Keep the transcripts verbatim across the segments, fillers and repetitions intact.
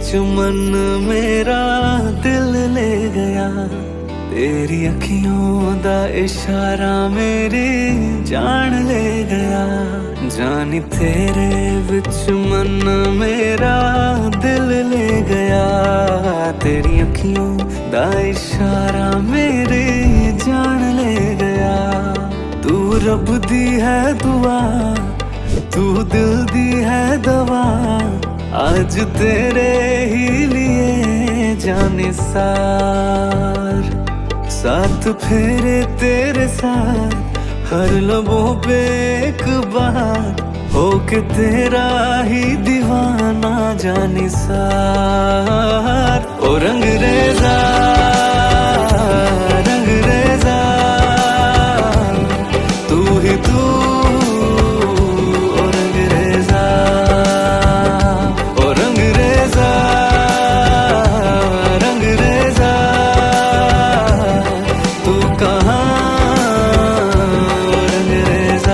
विच मन मेरा दिल ले गया, तेरी अखियों दा इशारा मेरी जान ले गया। जानी तेरे विच मन मेरा दिल ले गया, तेरी अखियों दा इशारा मेरी जान ले गया। तू रब दी है दुआ, तू दिल दी है दवा, आज तेरे ही लिए जाने सार। साथ फेरे तेरे साथ, हर लबों पे एक बात, होके तेरा ही दीवाना जाने सार। ओ रंग रेजा रंग रेजा, तू ही तू ओ रंग रेजा, ओ रंग रेजा रंग रेजा, तू कहाँ रंग रेजा।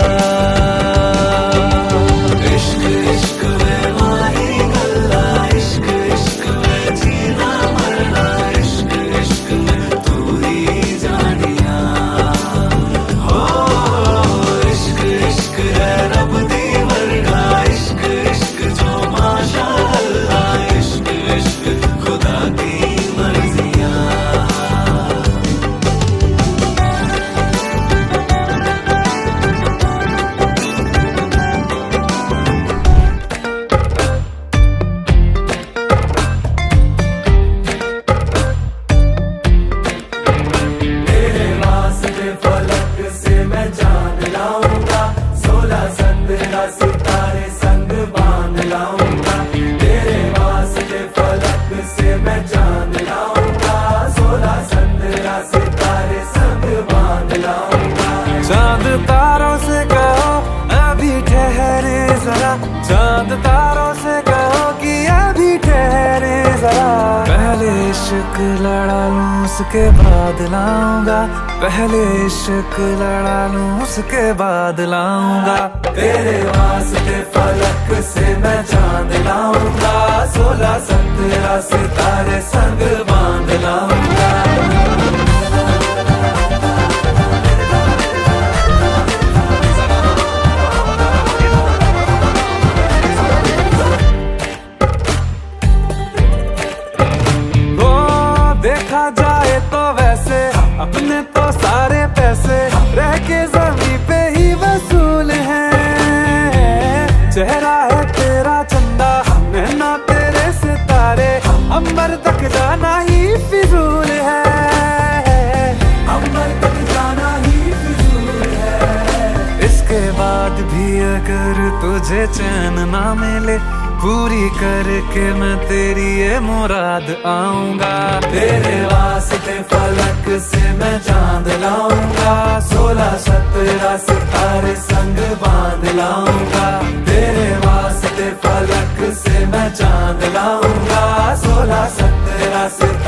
इश्क इश्क में माही गल्ला, इश्क इश्क में जीना मरना, इश्क इश्क में तू ही जानिया। हो इश्क इश्क है रब दी वर्गा, इश्क इश्क जो माशा अल्लाह, इश्क इश्क खुदा की मर्जियाँ। तेरे वास्ते फलक से मैं जान लाऊंगा, सोलह संद्रा सितारे संग बांध लाऊंगा। तेरे वास्ते फलक से मैं जान लाऊंगा, सोलह संद्रा सितारे संग बांध लाऊंगा। चांद तारों से कहो अभी ठहरे जरा, चांद तारों से कहो कि अभी ठहरे जरा। पहले इश्क लड़ा लूं उसके बाद लाऊंगा, पहले इश्क लड़ा लूं उसके बाद लाऊंगा। तेरे वास्ते फलक से मैं चांद लाऊंगा, सोलह सत्रह सितारे संग बांध लाऊंगा। देखा जाए तो वैसे अपने तो सारे पैसे रह के जमीन पे ही वसूल हैं। चेहरा है तेरा चंदा, नैना तेरे सितारे, अंबर तक जाना ही फिजूल है, अंबर तक जाना ही फिजूल है। इसके बाद भी अगर तुझे चैन ना मिले, पूरी करके मैं तेरी ये मुराद आऊंगा। तेरे वास्ते फलक से मैं चांद लाऊंगा, सोलह सत्रह सितारे संग बांध लाऊंगा। तेरे वास्ते फलक से मैं चांद लाऊंगा, सोलह सत्रह सितारे